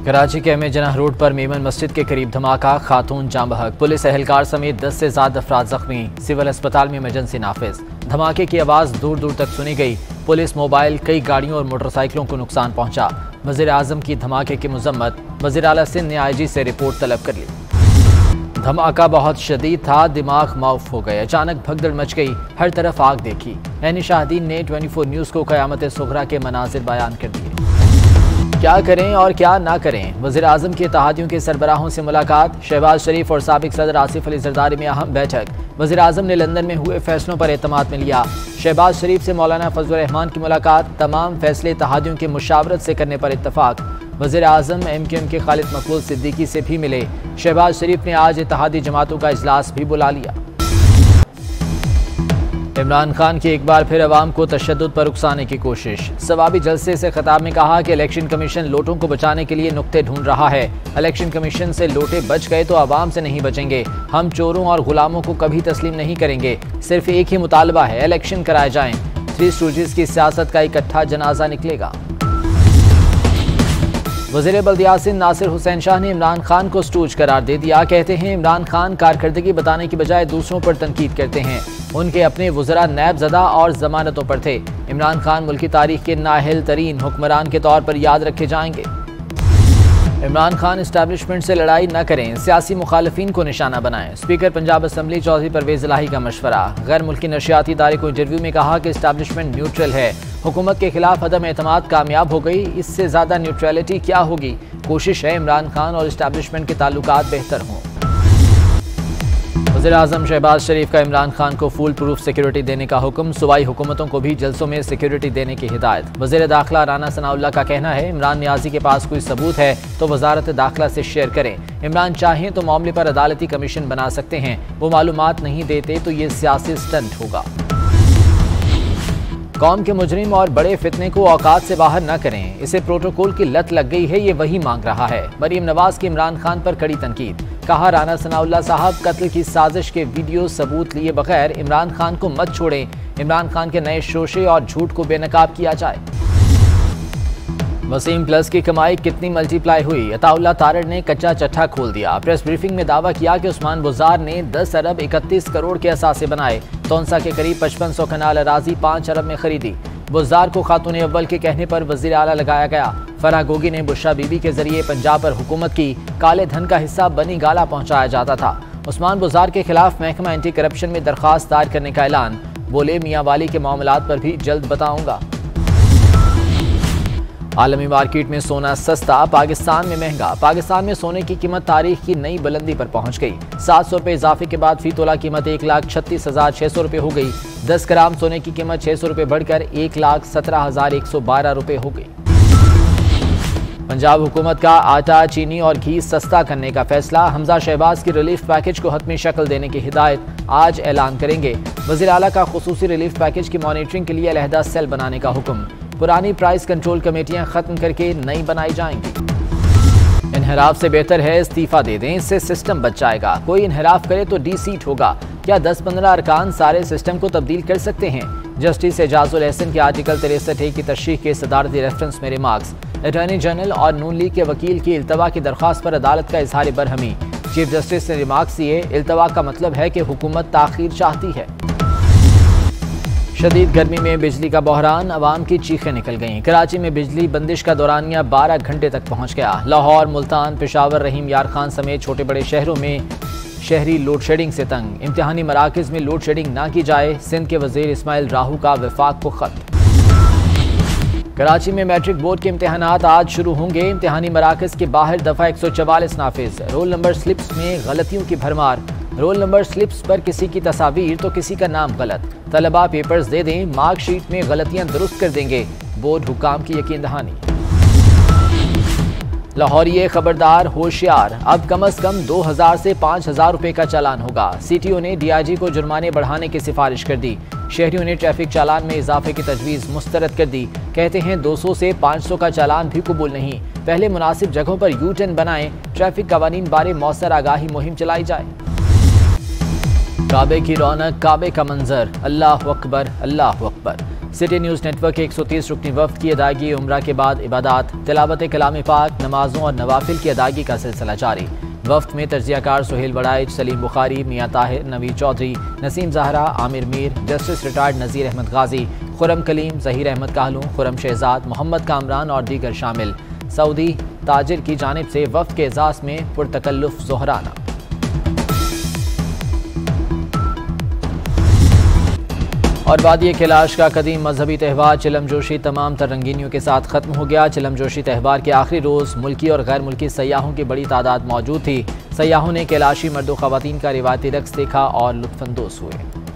कराची के M जनाह road पर मेमन मस्जिद के करीब धमाका, खातून जाम बहक, पुलिस एहलकार समेत 10 से ज्यादा अफराद जख्मी, सिविल अस्पताल में इमरजेंसी नाफिज। धमाके की आवाज दूर दूर तक सुनी गई। पुलिस, मोबाइल, कई गाड़ियों और मोटरसाइकिलों को नुकसान पहुंचा। वज़ीर आज़म की धमाके की मजम्मत, वज़ीर आला सिंध ने IG से रिपोर्ट तलब कर ली। धमाका बहुत शदीद था, दिमाग माउफ हो गए, अचानक भगदड़ मच गई, हर तरफ आग देखी। ऐनी शाहदीन ने 24 न्यूज़ को क़यामत सुग़रा के मनाज़िर बयान कर दिए। क्या करें और क्या ना करें, वज़ीर आज़म के इत्तेहादियों के सरबराहों से मुलाकात, शहबाज शरीफ और साबिक सदर आसिफ अली ज़रदारी में अहम बैठक। वज़ीर आज़म ने लंदन में हुए फैसलों पर एतमाद में लिया। शहबाज शरीफ से मौलाना फजलुर रहमान की मुलाकात, तमाम फैसले इत्तेहादियों के मुशावरत से करने पर इत्तफाक। वज़ीर आज़म MQM के खालिद मकबूल सिद्दीकी से भी मिले। शहबाज शरीफ ने आज इत्तेहादी जमातों का इजलास भी बुला लिया। इमरान खान की एक बार फिर अवाम को तशद्दुद पर उकसाने की कोशिश। सवाबी जलसे से खिताब में कहा कि इलेक्शन कमीशन लोटों को बचाने के लिए नुक्ते ढूंढ रहा है। इलेक्शन कमीशन से लोटे बच गए तो अवाम से नहीं बचेंगे। हम चोरों और गुलामों को कभी तस्लीम नहीं करेंगे। सिर्फ एक ही मुतालबा है, इलेक्शन कराए जाएं। थ्री स्टूडेंट्स की सियासत का इकट्ठा जनाजा निकलेगा। वज़ीर बल्दियात सिंध नासिर हुसैन शाह ने इमरान खान को स्टूज करार दे दिया। कहते हैं इमरान खान कारकर्दगी बताने की बजाय दूसरों पर तनकीद करते हैं। उनके अपने वज़रा नैब ज़दा और जमानतों पर थे। इमरान खान मुल्की तारीख के नाहिल तरीन हुक्मरान के तौर पर याद रखे जाएंगे। इमरान खान इस्टेब्लिशमेंट से लड़ाई न करें, सियासी मुखालिफिन को निशाना बनाएं। स्पीकर पंजाब असम्बली चौधरी परवेज इलाही का मशवरा। गैर मुल्की नशियाती इदारे को इंटरव्यू में कहा कि इस्टेब्लिशमेंट न्यूट्रल है। हुकूमत के खिलाफ अदम एतमाद कामयाब हो गई, इससे ज़्यादा न्यूट्रलिटी क्या होगी। कोशिश है इमरान खान और इस्टेब्लिशमेंट के ताल्लुकात बेहतर हों। वज़ीर आज़म शहबाज शरीफ का इमरान खान को फुल प्रूफ सिक्योरिटी देने का हुक्म, सूबाई हुकूमतों को भी जलसों में सिक्योरिटी देने की हिदायत। वज़ीर दाखिला राना सनाउल्लाह का कहना है इमरान नियाज़ी के पास कोई सबूत है तो वजारत दाखिला से शेयर करें। इमरान चाहें तो मामले पर अदालती कमीशन बना सकते हैं। वो मालूमात नहीं देते तो ये सियासी स्टंट होगा। कौम के मुजरिम और बड़े फितने को औकात से बाहर न करें, इसे प्रोटोकॉल की लत लग गई है, ये वही मांग रहा है। मरीम नवाज की इमरान खान पर कड़ी तनकीद। कहा राना सनाउल्लाह साहब कत्ल की साजिश के वीडियो सबूत लिए बगैर इमरान खान को मत छोड़ें। इमरान खान के नए शोशे और झूठ को बेनकाब किया जाए। वसीम प्लस की कमाई कितनी मल्टीप्लाई हुई, अताउल्लाह तारड़ ने कच्चा चट्ठा खोल दिया। प्रेस ब्रीफिंग में दावा किया कि उस्मान बुज़ार ने 10 अरब 31 करोड़ के असासे बनाए। तौंसा के करीब 5500 कनाल अराजी 5 अरब में खरीदी। बुज़ार को खातून अव्वल के कहने पर वज़ीर आला लगाया गया। फराह गोगी ने बुशरा बीबी के जरिए पंजाब पर हुकूमत की काले धन का हिस्सा बनी गाला पहुंचाया जाता था। उस्मान बुज़ार के खिलाफ महकमा एंटी करप्शन में दरख्वास्त दायर करने का ऐलान। बोले मियाँ वाली के मामलात पर भी जल्द बताऊंगा। आलमी मार्केट में सोना सस्ता, पाकिस्तान में महंगा। पाकिस्तान में सोने की कीमत तारीख की नई बुलंदी पर पहुंच गई। 700 रुपये इजाफे के बाद फी तोला कीमत 1,36,600 रुपये हो गई। 10 ग्राम सोने की कीमत 600 रुपये बढ़कर 1,17,112 रुपये हो गई। पंजाब हुकूमत का आटा, चीनी और घी सस्ता करने का फैसला। हमजा शहबाज की रिलीफ पैकेज को हतमी शक्ल देने की हिदायत, आज ऐलान करेंगे। वज़ीर आला का खुसूसी रिलीफ पैकेज की मॉनिटरिंग के लिए अलहदा सेल बनाने का हुक्म। पुरानी प्राइस कंट्रोल कमेटियां खत्म करके नई बनाई जाएंगी। इनहराफ से बेहतर है इस्तीफा दे दें, इससे सिस्टम बच जाएगा। कोई इनहराफ करे तो डी-सीट होगा। क्या 10-15 अरकान सारे सिस्टम को तब्दील कर सकते हैं? जस्टिस एजाजुल एहसन के आर्टिकल 63A की तशरीह के सदारती रेफरेंस में रिमार्क्स। अटॉर्नी जनरल और नून लीग के वकील की इल्तवा की दरख्वास्त पर अदालत का इजहार बरहमी। चीफ जस्टिस ने रिमार्क्स दिए, इल्तवा का मतलब है कि हुकूमत ताखीर चाहती है। शदीद गर्मी में बिजली का बहरान, अवाम की चीखें निकल गईं। कराची में बिजली बंदिश का दौरानिया 12 घंटे तक पहुंच गया। लाहौर, मुल्तान, पेशावर, रहीम यार खान समेत छोटे बड़े शहरों में शहरी लोड शेडिंग से तंग। इम्तिहानी मराकज़ में लोड शेडिंग ना की जाए, सिंध के वज़ीर इस्माइल राहू का वफाक को खत। कराची में मैट्रिक बोर्ड के इम्तिहानात आज शुरू होंगे। इम्तिहानी मराकज़ के बाहर दफ़ा 144 नाफिज। रोल नंबर स्लिप्स में गलतियों की भरमार। रोल नंबर स्लिप्स पर किसी की तस्वीर तो किसी का नाम गलत। तलबा पेपर्स दे दें, मार्कशीट में गलतियां दुरुस्त कर देंगे। बोर्ड हुकाम की यकीन दहानी। लाहौरिये खबरदार, होशियार, अब कम से कम 2000 से 5000 रुपए का चालान होगा। CTO ने DIG को जुर्माने बढ़ाने की सिफारिश कर दी। शहरियों ने ट्रैफिक चालान में इजाफे की तजवीज़ मुस्तरद कर दी। कहते हैं 200 से 500 का चालान भी कबूल नहीं। पहले मुनासिब जगहों पर U-टर्न बनाएं। ट्रैफिक कवानीन बारे मौसर आगाही मुहिम चलाई जाए। काबे की रौनक, काबे का मंजर, अल्लाह अकबर, अल्लाह अकबर। सिटी न्यूज़ नेटवर्क के 130 रुकनी वफ्द की अदायगी उम्रा के बाद इबादत, तिलावत कलाम पाक, नमाजों और नवाफिल की अदायगी का सिलसिला जारी। वफ्द में तर्जियाकार सुहेल वड़ाइच, सलीम बुखारी, मियाँ ताहिर, नवीद चौधरी, नसीम ज़हरा, आमिर मीर, जस्टिस रिटायर्ड नज़ीर अहमद गाजी, खुरम कलीम, ज़हीर अहमद काहलू, खुरम शहजाद, मोहम्मद कामरान और दीगर शामिल। सऊदी ताजिर की जानिब से वफ्द के एजाज़ में पुरतकल्लुफ़ ज़ोहराना। और वादी कैलाश का कदीम मजहबी त्यौहार चिलमजोशी तमाम तर रंगीनियों के साथ खत्म हो गया। चिलमजोशी त्यौहार के आखिरी रोज़ मुल्की और गैर मुल्की सयाहों की बड़ी तादाद मौजूद थी। सयाहों ने कैलाशी मर्द व ख़वातीन का रिवायती रक्स देखा और लुत्फ़अंदोज़ हुए।